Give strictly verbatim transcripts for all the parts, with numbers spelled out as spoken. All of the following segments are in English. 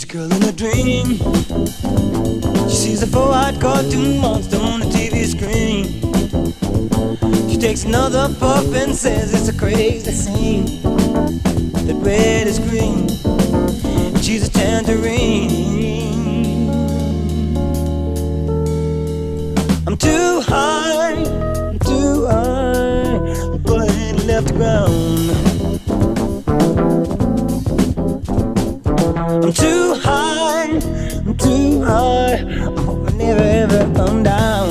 She's a girl in a dream. She sees a four-eyed cartoon monster on the T V screen. She takes another puff and says it's a crazy scene. That red is green, and she's a tangerine. I'm too high, I'm too high, but I ain't left the ground. I'm too high, I'm too high, I hope I never ever come down.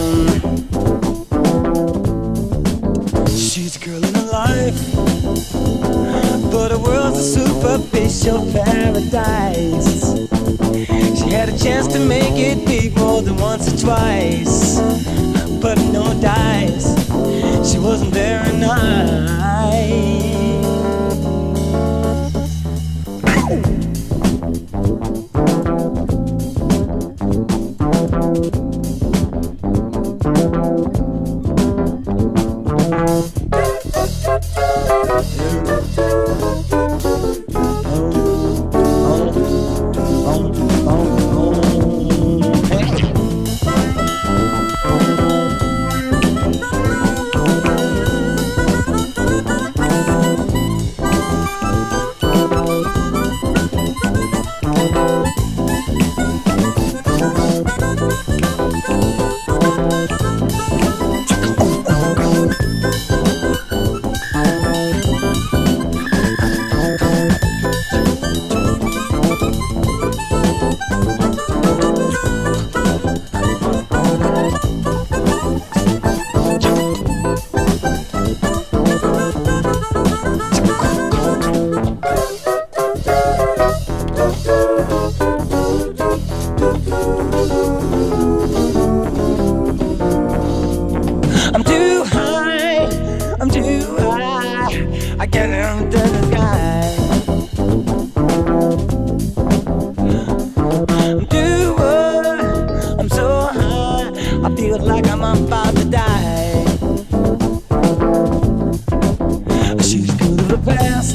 She's a girl in her life, but her world's a superficial paradise. She had a chance to make it big more than once or twice, but no dice, she wasn't very nice. I'm too high, I'm too high, I can't even touch the sky. I'm too high, I'm so high, I feel like I'm about to die. She's good of the past,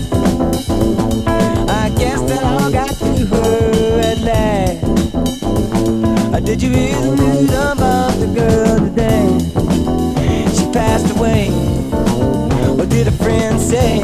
I guess that all got to her at last. Did you hear the news about the girl today? She passed away. What did a friend say?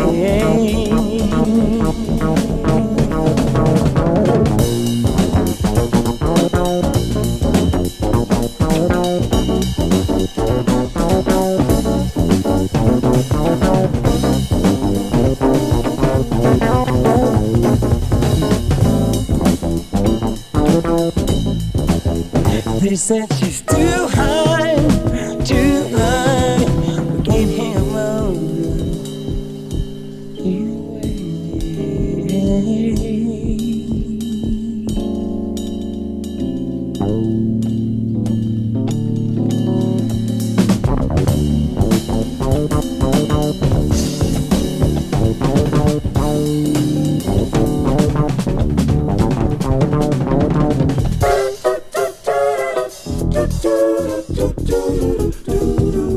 They said she's too high, too high, we can't hang around anyway. Do do do do do do.